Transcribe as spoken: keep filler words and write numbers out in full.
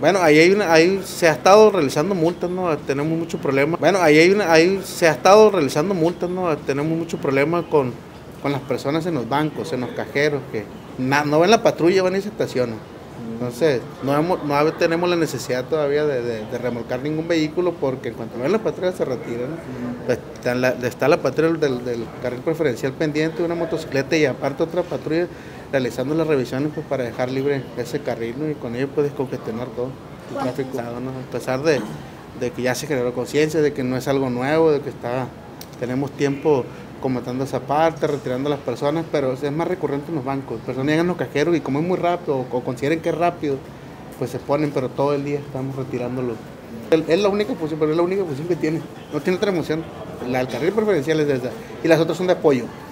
Bueno, ahí hay una, ahí se ha estado realizando multas, ¿no? Tenemos muchos problemas. Bueno, ahí hay una, ahí se ha estado realizando multas, ¿no? Tenemos muchos problemas con, con las personas en los bancos, en los cajeros, que na, no ven la patrulla, van y se estacionan. Entonces, no, hemos, no tenemos la necesidad todavía de, de, de remolcar ningún vehículo porque en cuanto ven la patrulla se retiran. Pues, está, la, está la patrulla del, del carril preferencial pendiente, una motocicleta y aparte otra patrulla realizando las revisiones pues, para dejar libre ese carril, ¿no? Y con ello puedes descongestionar todo el tráfico, ¿no? A pesar de, de que ya se generó conciencia, de que no es algo nuevo, de que está, tenemos tiempo comentando esa parte, retirando a las personas, pero es más recurrente en los bancos. Las personas llegan a los cajeros y como es muy rápido o, o consideren que es rápido, pues se ponen, pero todo el día estamos retirándolo. Es la única función, pero es la única función que tiene. No tiene otra función. La del carril preferencial es esa y las otras son de apoyo.